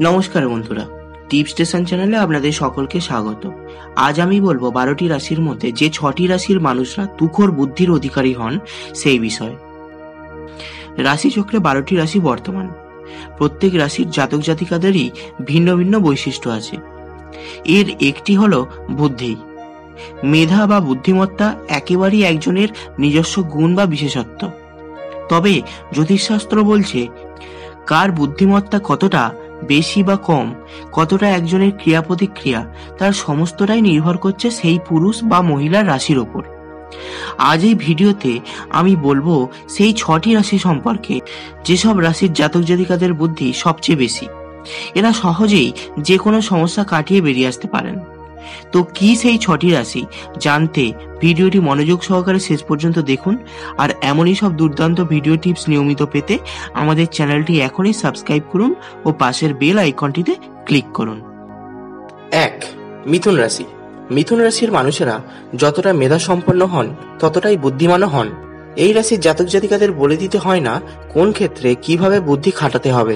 নমস্কার বন্ধুরা, টিপ স্টেশন চ্যানেলে আপনাদের সকলকে স্বাগত। আজ আমি বলবো 12টি রাশির মধ্যে যে 6টি রাশির মানুষরা তুখোর বুদ্ধির অধিকারী হন সেই বিষয়ে। রাশিচক্রে 12টি রাশি বর্তমান। প্রত্যেক রাশির জাতক জাতিকাদেরই ভিন্ন ভিন্ন বৈশিষ্ট্য আছে। এর একটি হলো বুদ্ধি। মেধা বা বুদ্ধিমত্তা একেবারেই একজনের নিজস্ব গুণ বা বিশেষত্ব। তবে জ্যোতিষশাস্ত্র বলছে কার বুদ্ধিমত্তা কতটা বেশি বা কম, কতটা একজনের ক্রিয়া প্রতিক্রিয়া, তার সমস্তটাই নির্ভর করছে সেই পুরুষ বা মহিলার রাশির ওপর। আজ এই ভিডিওতে আমি বলবো সেই 6টি রাশি সম্পর্কে যেসব রাশির জাতক জাতিকাদের বুদ্ধি সবচেয়ে বেশি। এরা সহজেই যে কোনো সমস্যা কাটিয়ে বেরিয়ে আসতে পারেন। তো কি সেই 6টি রাশি জানতে ভিডিওটি মনোযোগ সহকারে শেষ পর্যন্ত দেখুন। আর এমনই সব দুর্দান্ত ভিডিও টিপস নিয়মিত পেতে আমাদের চ্যানেলটি এখনই সাবস্ক্রাইব করুন ও পাশের বেল আইকনটিতে ক্লিক করুন। 1. মিথুন রাশি। মিথুন রাশির মানুষেরা যতটা মেধা সম্পন্ন হন ততটাই বুদ্ধিমানও হন। এই রাশির জাতক জাতিকাদের বলে দিতে হয় না কোন ক্ষেত্রে কিভাবে বুদ্ধি খাটাতে হবে।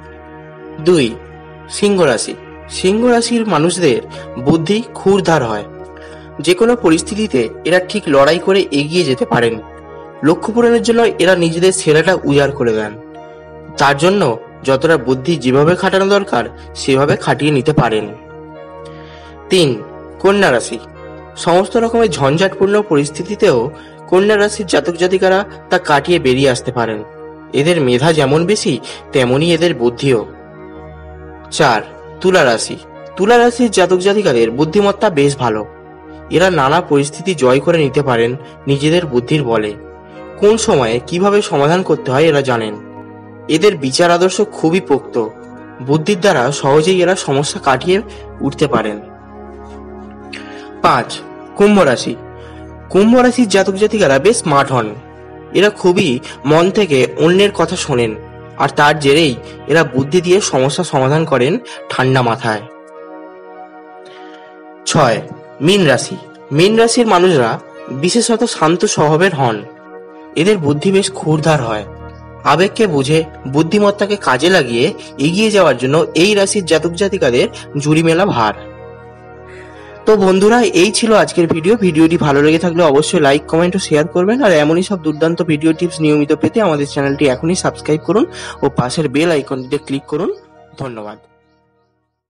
2. সিংহ রাশি। সিংহ রাশির মানুষদের বুদ্ধি ক্ষুরধার হয়। যে কোনো পরিস্থিতিতে এরা ঠিক লড়াই করে এগিয়ে যেতে পারেন। লক্ষ্য পূরণের জন্য এরা নিজেদের সেরাটা উজাড় করে দেন। তার জন্য যতটা বুদ্ধি যেভাবে খাটানো দরকার সেভাবে খাটিয়ে নিতে পারেন। 3. কন্যা রাশি। সমস্ত রকমের ঝঞ্ঝাটপূর্ণ পরিস্থিতিতেও কন্যা রাশির জাতক জাতিকারা তা কাটিয়ে বেরিয়ে আসতে পারেন। এদের মেধা যেমন বেশি তেমনি এদের বুদ্ধিও। 4. তুলা রাশি। তুলা রাশির জাতক জাতিকাদের বুদ্ধিমত্তা বেশ ভালো। এরা নানা পরিস্থিতি জয় করে নিতে পারেন নিজেদের বুদ্ধির বলে। কোন সময়ে কিভাবে সমাধান করতে হয় এরা জানেন। এদের বিচার আদর্শ খুবই পোক্ত। বুদ্ধির দ্বারা সহজেই এরা সমস্যা কাটিয়ে উঠতে পারেন। 5. কুম্ভ রাশি। কুম্ভ রাশির জাতক জাতিকারা বেশ স্মার্ট হন। এরা খুবই মন থেকে অন্যের কথা শোনেন আর তার জেরেই এরা বুদ্ধি দিয়ে সমস্যা সমাধান করেন ঠান্ডা মাথায়। 6. মীন রাশি। মীন রাশির মানুষরা বিশেষত শান্ত স্বভাবের হন। এদের বুদ্ধি বেশ ক্ষুরধার হয়। আবেগকে বুঝে বুদ্ধিমত্তাকে কাজে লাগিয়ে এগিয়ে যাওয়ার জন্য এই রাশির জাতক জাতিকাদের জুড়ি মেলা ভার। তো বন্ধুরা, এই ছিল আজকের ভিডিওটি ভালো লেগে থাকলে অবশ্যই লাইক, কমেন্ট ও শেয়ার করবেন। আর এমনই সব দুর্দান্ত ভিডিও টিপস নিয়মিত পেতে আমাদের চ্যানেলটি এখনই সাবস্ক্রাইব করুন ও পাশের বেল আইকনটিতে ক্লিক করুন। ধন্যবাদ।